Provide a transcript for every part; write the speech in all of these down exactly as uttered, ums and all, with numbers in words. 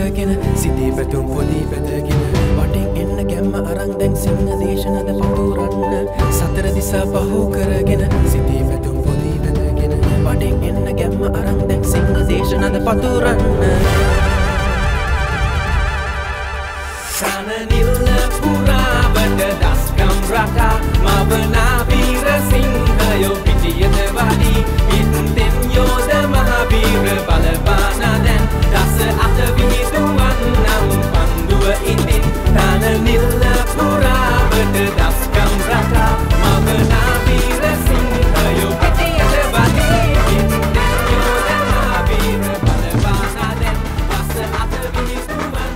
කරගෙන සිතේ පැතුම් පොඩි පැදගෙන වටෙන් එන්න ගැම්ම අරන් දැන් සිංහ දේශනද පතුරන්න සතර දිසා පහු කරගෙන සිතේ පැතුම් පොඩි පැදගෙන වටෙන් එන්න ගැම්ම අරන් දැන් සිංහ දේශනද පතුරන්න ශාන නිල්ල පුරාවට දස්කම් රටා මවනා වීර සිංහයෝ පිටියට වඩි ඉන්දෙන් යෝධ මහවීර බලපානා දැන් දස අත විහිදුවන් නම් පන්දුව ඉදින් ශාන නිල්ල පුරාවට දස්කම් රටා මවනා වීර සිංහයෝ පිටියට වඩි ඉන්දෙන් යෝධ මහවීර බලපානා දැන් දස අත විහිදුවන්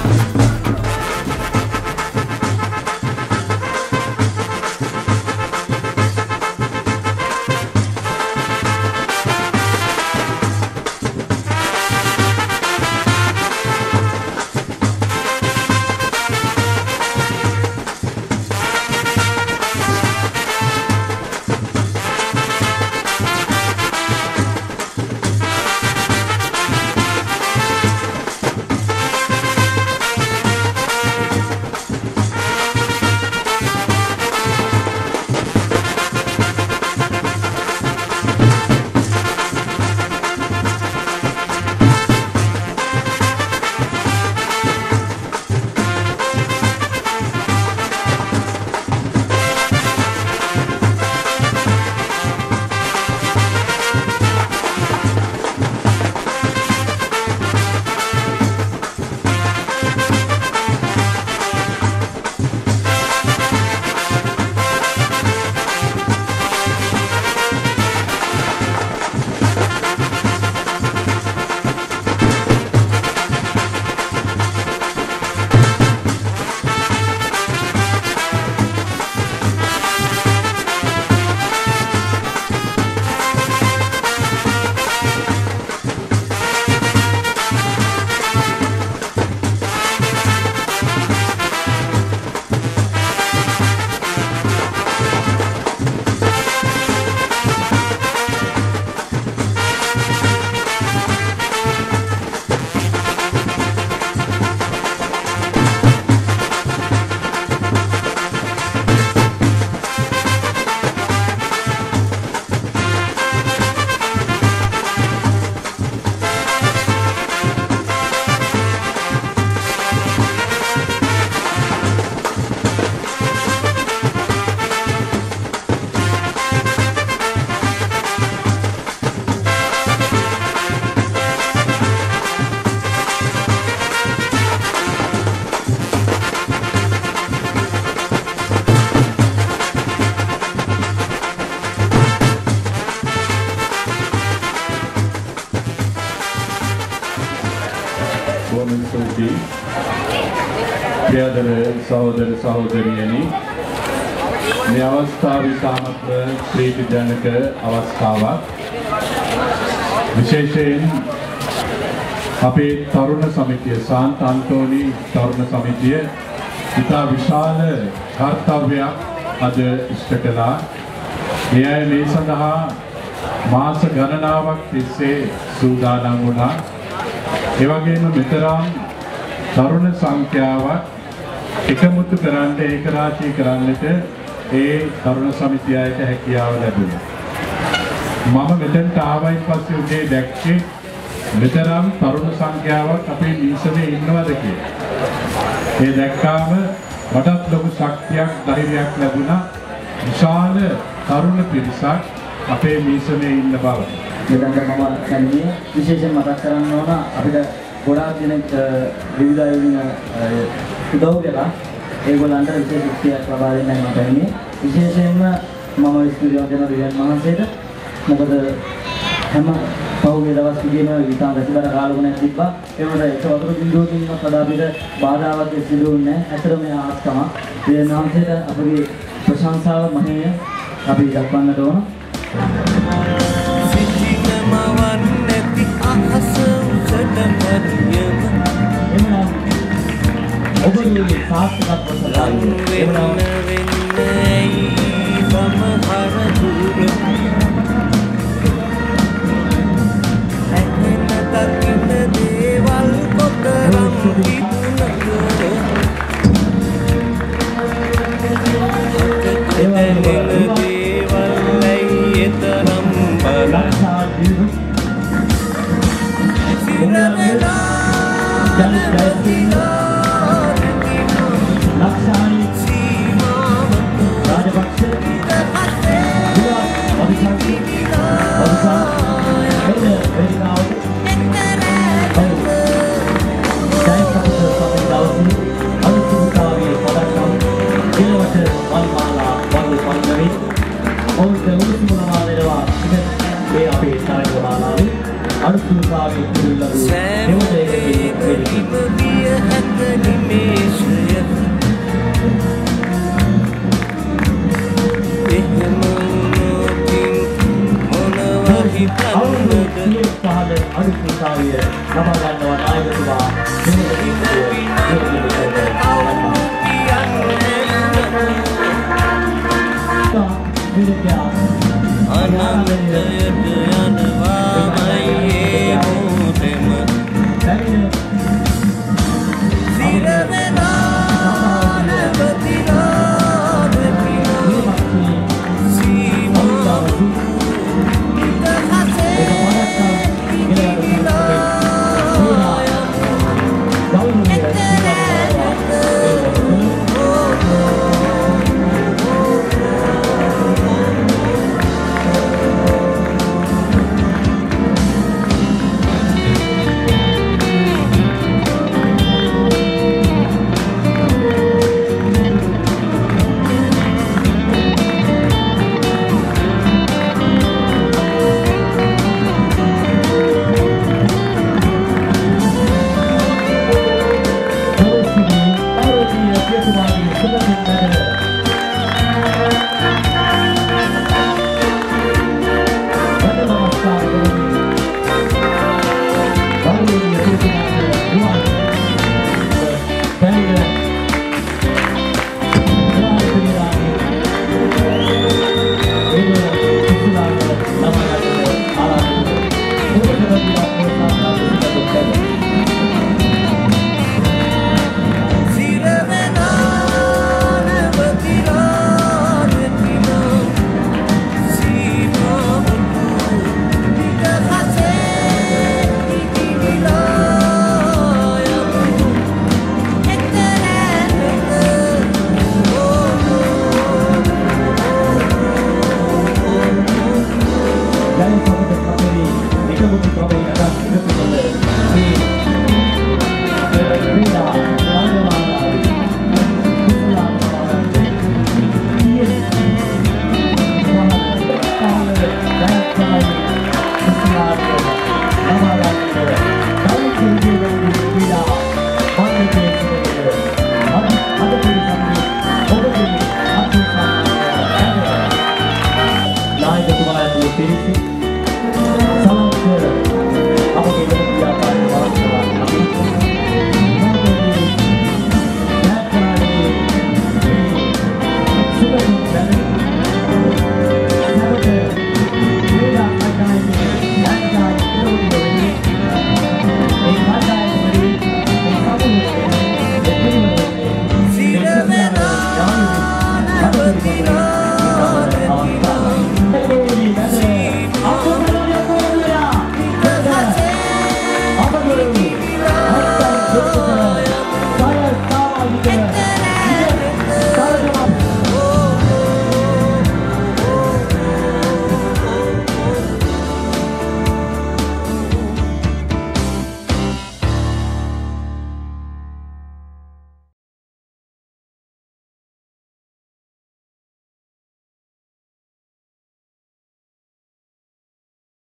प्रियदर सहोदर सहोदरियनी මේ අවස්ථාව ඉතාමත් ප්‍රීතිජනක අවස්ථාවක් විශේෂයෙන් අපේ තරුණ සමිතිය සාන්ත අන්තෝනි තරුණ සමිතිය ඉතා විශාල කාර්යයක් අද ඉෂ්ට කළා. එය මේ සඳහා මාස ගණනාවක් තිස්සේ සූදානම් වුණා. ඒ වගේම මෙතරම් තරුණ සංඛ්‍යාවක් එකමුතු කරන්න ඒක රාශී කරන්නට ඒ තරුණ සමිතියට හැකියාව ලැබුණා. මම මෙතනට ආවයින් පස්සේ උදේ දැක්කේ මෙතරම් තරුණ සංඛ්‍යාවක් අපේ නිසමේ ඉන්නවද කියලා. ඒ දැක්කාම මටත් ලොකු ශක්තියක් ධෛර්යයක් ලැබුණා. විශාල තරුණ පිරිසක් අපේ නිසමේ ඉන්න බව. මෙතනට මම කියන්නේ විශේෂයෙන් මතක් කරන්න ඕන අපිට ගොඩාක් දෙනෙක් විවිධ අයුරින් උදව් කළා. ඒගොල්ලන්ට විශේෂ ශක්තියක් ලබා දෙන්නයි මම කියන්නේ. විශේෂයෙන්ම මම ස්තුතිවන්ත වෙනවා දෙවියන් වහන්සේට. මොකද හැම පෞගේ දවස් කිදීම විතා වැසිබර කාලගුණයක් තිබ්බා. ඒ වුණාට ඒක වතුර බිඳුවකින්වත් වඩා අපිට බාධාවක් සිදු වුණේ නැහැ. ඇත්තටම මේ ආස්කම දෙවියන් වහන්සේට අපගේ ප්‍රශංසාව මහේය අපි දක්වන්නට ඕන. ඔබගේ සාර්ථකත්ව සඳහා දේවල් Terima kasih.